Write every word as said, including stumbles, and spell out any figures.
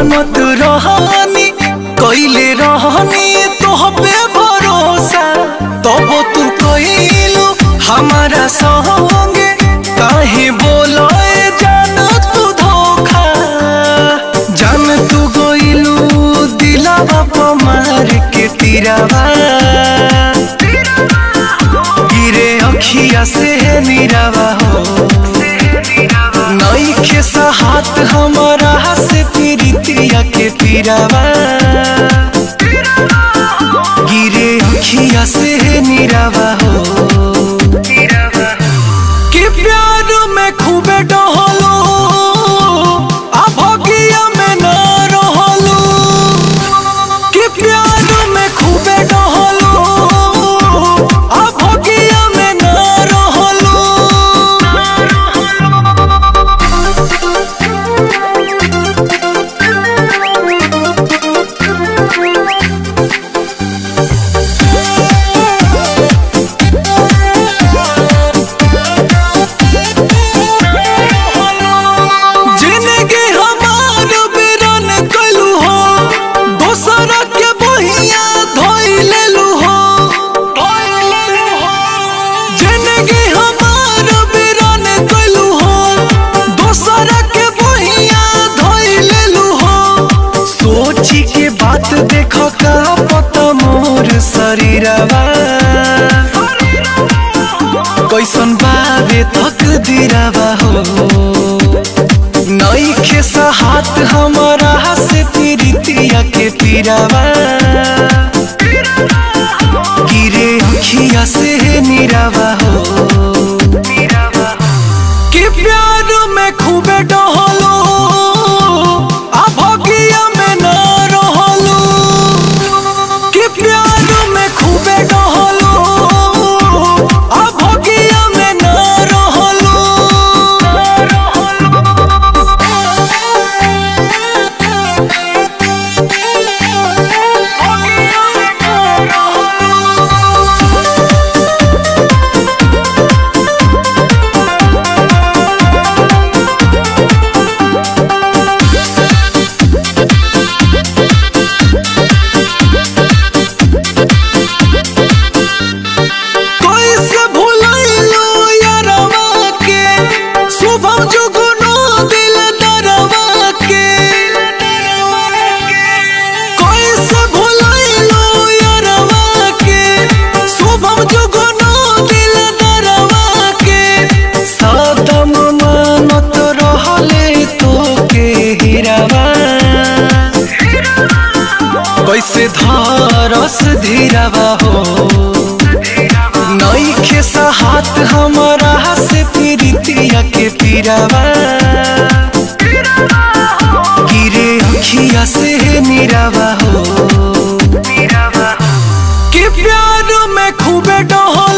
मानत रहनी कइले रहनी तोहपे भरोसा तब तू कइलू हमारा संगे काहे बोलाए जान तू धोखा जान तू गइलू दिलावा पर मार के तीरावा गिरे अखिया से नीरावा हो नइखे साहत हमारा से प्रीतिया के पीरावा गिरे अखिया से नीरावा हो कि प्यार में खूबे डहलो आ भगिया में ना रहलो कि प्यार में खूबे डहलो आ भगिया में ना रहलो के बात देखो का पता मोर शरीरवा कैसन बाबे तकदीरवा हो नइखे साहत हमारा से प्रीतिया के पीरावा गिरे अखिया से नीरावा हो कि प्यार में खूबे डहलो आ भगिया में ना रहलो कि प्यार में खूबे डहलो आ भगिया में ना रहलो कैसे धारस धीरावा हो नइखे साहत हमारा से प्रीतिया के पीरावा गिरे अखिया से नीरावा हो कि प्यार में खूबे डहलो